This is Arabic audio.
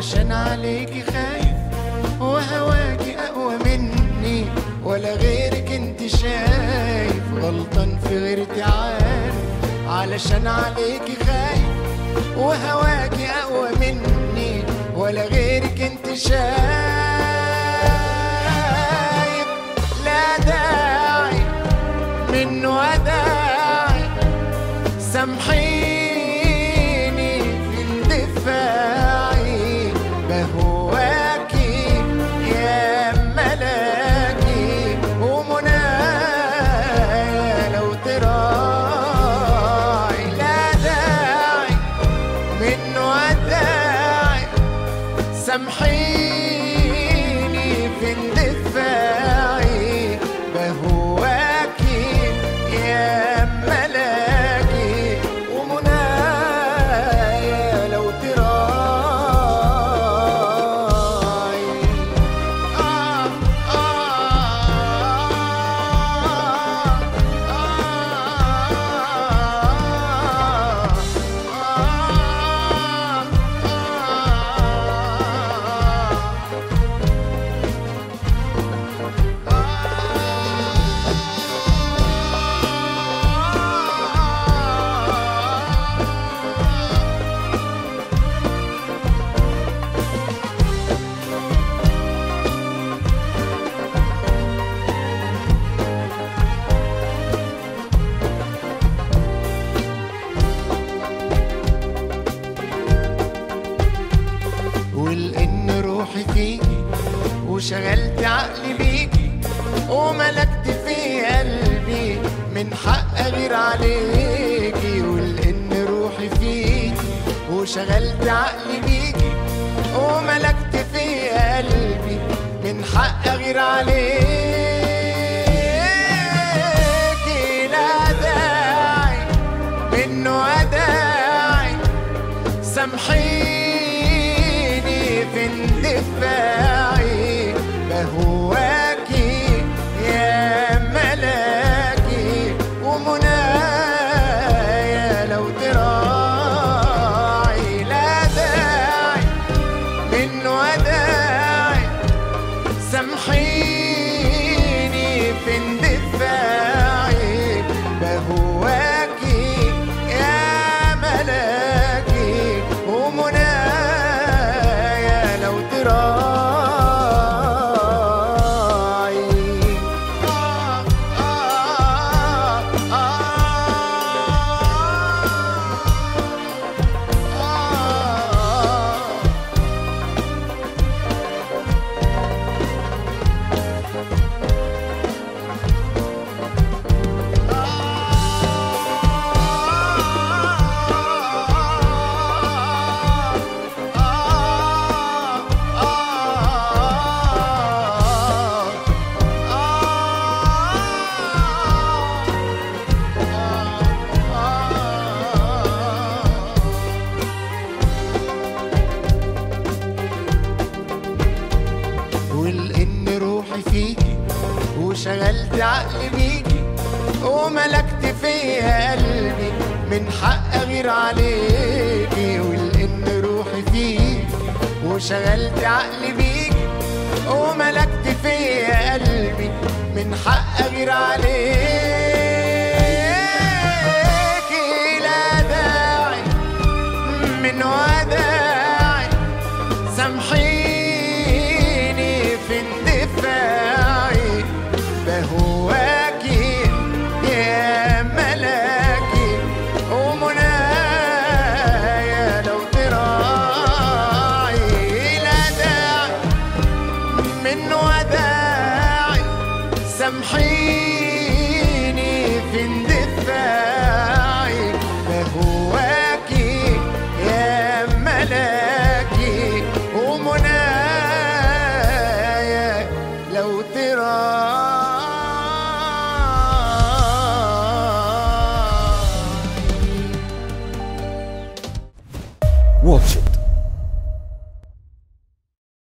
علشان عليكي خايف، وهواكي أقوى مني ولا غيرك انت شايف. غلطان في غيرتي عارف، علشان عليكي خايف، وهواكي أقوى مني ولا غيرك انت شايف. لا داعي من وداعي، سامحيني في اندفاعي، بهواكي يا ملاكي ومنايا لو تراعي. لا داعي من وداعي، سامحيني في اندفاعي، بهواكي يا ملاكي ومنايا لو تراعي. ولأن روحي فيكي وشغلت عقلي بيكي وملكت في قلبي، من حق أغير عليكي. ولأن روحي فيكي وشغلت عقلي بيكي وملكت في قلبي، من حق أغير عليكي. لا داعي من وداعي، سامحيني في اندفاعي، بهواكي يا ملاكي ومنايا لو تراعي. لا داعي من وداعي، سامحيني في اندفاعي، بهواكي يا ملاكي ومنايا لو تراعي. ولأن روحي فيكي وشغلت عقلي بيكي وملكت في قلبي، من حق أغير عليكي. ولأن روحي فيكي وشغلت عقلي بيكي وملكت في قلبي، من حق أغير عليكي. لا داعي من وداعي، سامحيني في اندفاعي، بهواكي يا ملاكي ومنايا لو تراعي. لا داعي من وداعي، سامحيني في اندفاعي،